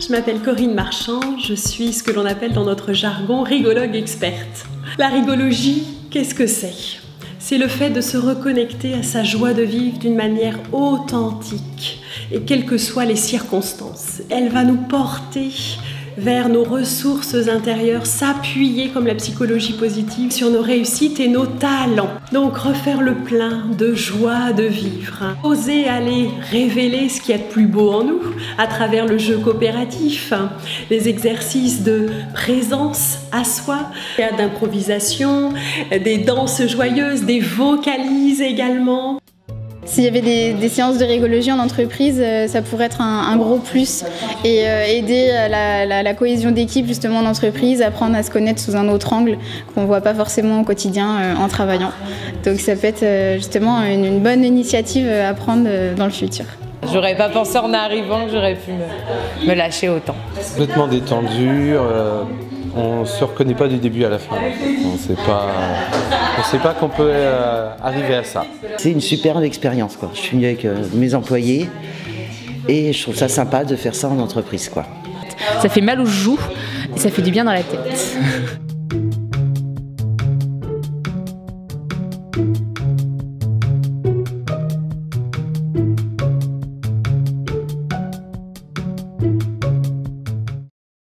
Je m'appelle Corinne Marchand, je suis ce que l'on appelle dans notre jargon rigologue experte. La rigologie, qu'est-ce que c'est? C'est le fait de se reconnecter à sa joie de vivre d'une manière authentique et quelles que soient les circonstances. Elle va nous porter vers nos ressources intérieures, s'appuyer comme la psychologie positive sur nos réussites et nos talents. Donc refaire le plein de joie de vivre. Oser aller révéler ce qu'il y a de plus beau en nous à travers le jeu coopératif, les exercices de présence à soi, d'improvisation, des danses joyeuses, des vocalises également. S'il y avait des séances de rigologie en entreprise, ça pourrait être un gros plus et aider à la cohésion d'équipe justement en entreprise, apprendre à se connaître sous un autre angle qu'on ne voit pas forcément au quotidien en travaillant. Donc ça peut être justement une bonne initiative à prendre dans le futur. J'aurais pas pensé en arrivant que j'aurais pu me lâcher autant. Complètement détendu, on ne se reconnaît pas du début à la fin. On ne sait pas qu'on peut arriver à ça. C'est une superbe expérience, quoi. Je suis venue avec mes employés et je trouve ça sympa de faire ça en entreprise, quoi. Ça fait mal aux joues et ça fait du bien dans la tête.